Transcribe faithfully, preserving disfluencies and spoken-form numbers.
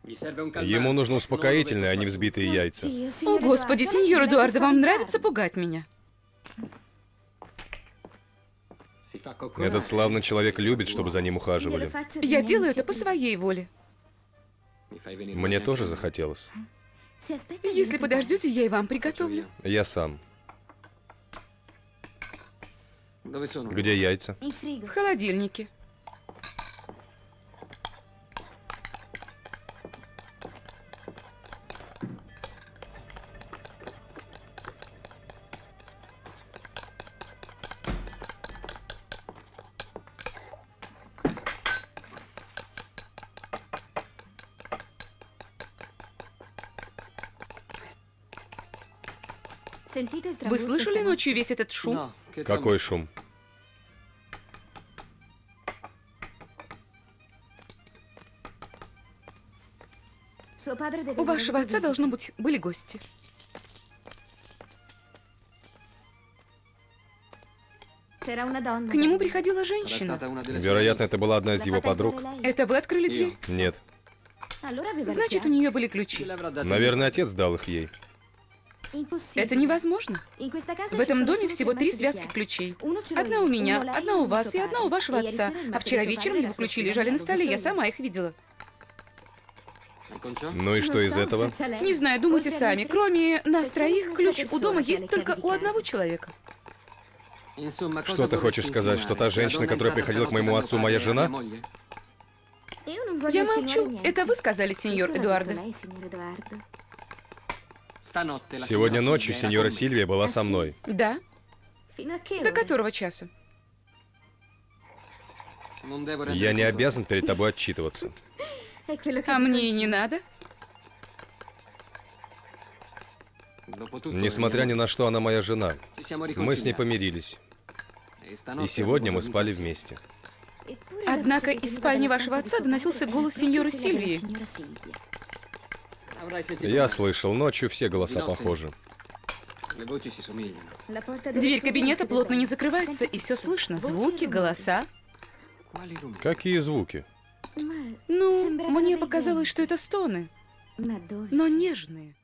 Ему нужно успокоительное, а не взбитые яйца. О, Господи, сеньор Эдуардо, вам нравится пугать меня? Этот славный человек любит, чтобы за ним ухаживали. Я делаю это по своей воле. Мне тоже захотелось. Если подождете, я и вам приготовлю. Я сам. Где яйца? В холодильнике. Вы слышали ночью весь этот шум? Какой шум? У вашего отца, должно быть, были гости. К нему приходила женщина. Вероятно, это была одна из его подруг. Это вы открыли дверь? Нет. Значит, у нее были ключи. Наверное, отец дал их ей. Это невозможно. В этом доме всего три связки ключей. Одна у меня, одна у вас и одна у вашего отца. А вчера вечером его ключи лежали на столе, я сама их видела. Ну и что из этого? Не знаю, думайте сами. Кроме нас троих, ключ у дома есть только у одного человека. Что ты хочешь сказать, что та женщина, которая приходила к моему отцу, моя жена? Я молчу. Это вы сказали, сеньор Эдуардо. Сегодня ночью сеньора Сильвия была со мной. Да? До которого часа? Я не обязан перед тобой отчитываться. А мне и не надо. Несмотря ни на что, она моя жена. Мы с ней помирились. И сегодня мы спали вместе. Однако из спальни вашего отца доносился голос сеньоры Сильвии. Я слышал, ночью все голоса похожи. Дверь кабинета плотно не закрывается, и все слышно. Звуки, голоса. Какие звуки? Ну, мне показалось, что это стоны, но нежные.